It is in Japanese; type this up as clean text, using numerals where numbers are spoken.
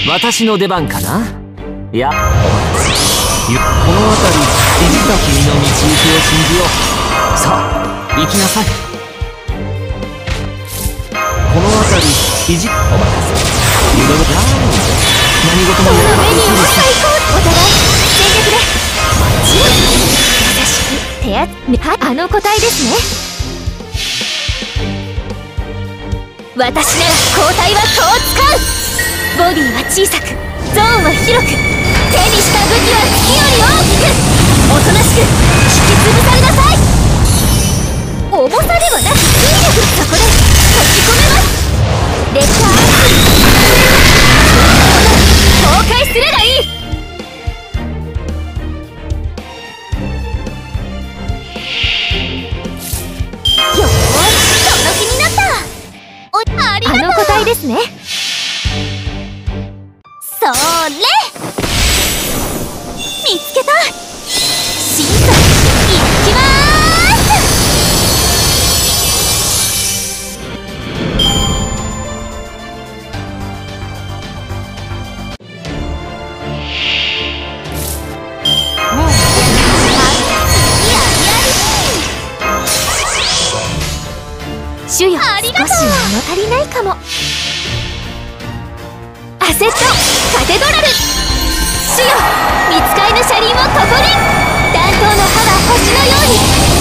私の出番かな。いや、この辺りいじった君の道行きを信じよう。さあ行きなさい。この辺りいじっお任せ。夢の何事もやればできるさ。 お互い全力で優しく手あの個体ですね。私なら交代はこう使う。ボディは小さく、ゾーンは広く、手にした武器は月より大きく、おとなしく引き潰されなさい。重さではなく水力、そこで閉じ込めます。レッカー崩壊すればいい。よーし、その気になった。ありがとう。あの個体ですね。それ見つけた。審査いきまーす。主よ、少し物足りないかも。アセットカテドラル。主よ、見つかいの車輪をここに。弾頭の刃は星のように